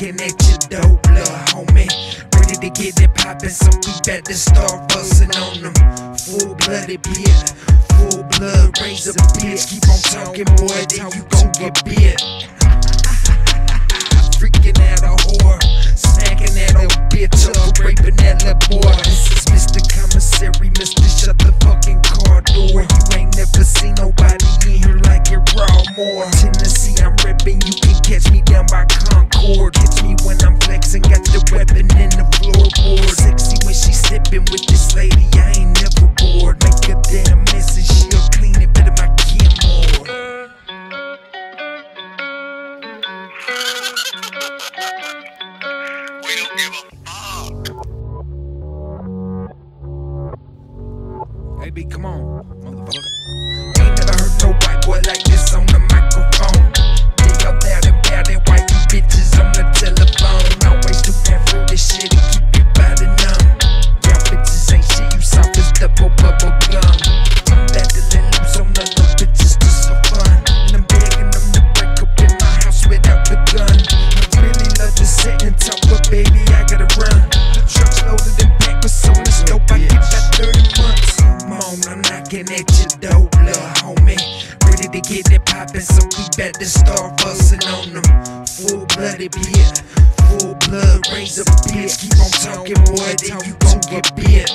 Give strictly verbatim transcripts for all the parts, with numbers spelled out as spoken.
knocking at your door, little homie. Ready to get it poppin', so we bout to start bustin' on them. Full-blooded beat, full blood, razor bitch. Keep on talking, boy, then you gon' get bit. Freaking out a whore, smacking that old bitch up, raping that little boy. This is Mister Commissary, Mister Shut the fucking car door. You ain't never seen nobody in here like it raw more. Tennessee, I'm reppin', you can catch me down by Concord. Catch me when I'm flexing, got the weapon in the floorboard. Sexy when she sippin' with this lady, I ain't never bored. Make a damn mess and she'll clean it better my Kim Moore. We don't give a fuck. Hey B, come on, motherfucker. Ain't never heard no white boy like this on the microphone. They up loud and bad, they white bitches on the telephone. Always do that foolish shit and keep your body numb. Y'all bitches ain't shit, you soft as double bubble gum. I'm about to let loose on the little bitches just for fun. And I'm begging them to break up in my house without the gun. I really love to sit and talk, but baby, I gotta run. The truck's loaded and packed with so much dope, I get about thirty months. Come on, I'm knocking at your door, little homie. Ready to get it poppin', so we bout to start bustin' on them. Full-blooded beat, full blood, razor bitch. Keep on talking, boy, then you gon' get bit.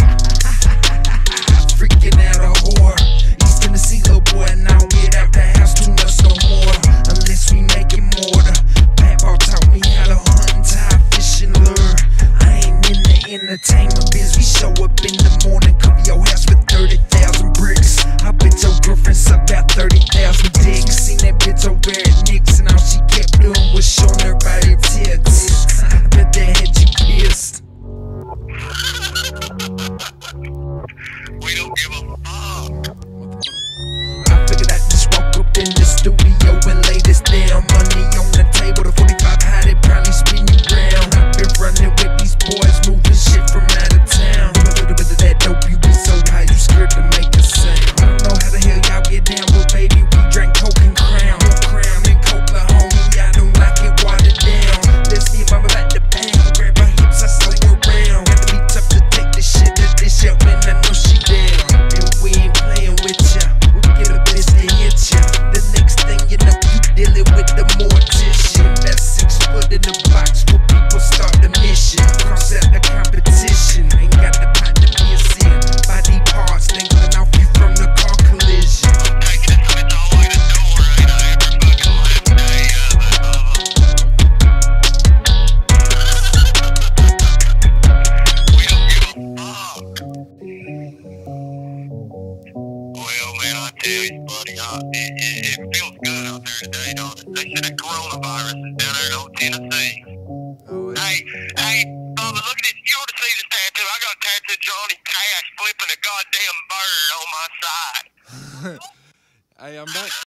Freaking out a whore, East Tennessee little boy, and I don't get out the house too much no more. Unless we make it mortar. Papa taught me how to hunt and tie fish and lure. I ain't in the entertainment biz, we show up in the morning, cover your house with thirty thousand bricks. I bet your girlfriend sucked out thirty thousand dicks. Seen that bitch over at Nick's and all she kept doing was showing everybody tits. I bet that had you pissed. We don't give a fuck. I figured I just walk up in the studio and lay this damn money on the table. The forty-five high, they probably spin you round. I've been running with these boys, moving shit from out of town. A little bit of that dope, you be so high, you scared to make a sound. I don't know how the hell y'all get down, but baby, we drank Coke and Crown. No Crown and Coke, la homie, I don't like it watered down. Let's see if I'm about to bang, grab her hips, I slow her around. Had to be tough to take this shit, that this young man, I know she down. And we ain't playing with ya, we'll get a bitch to hit ya. The next thing you know, you dealing with the mortician. That's six foot in the box where people start the mission. Cross out the competition, ain't got the pot to be a sin. Body parts dangling off you from the car collision. I'm taking it switch all the way to the door, ain't I? Every fucking last day of it. We don't give a fuck. Well, man, I tell you, buddy, I, it, it, it feels good out there today, don't it? They said that coronavirus is down there in old Tennessee. Oh, Hey, hey, Bubba, look at this. You ought to see this tattoo. I got a tattoo Johnny Cash flipping a goddamn bird on my side. Hey, I'm back.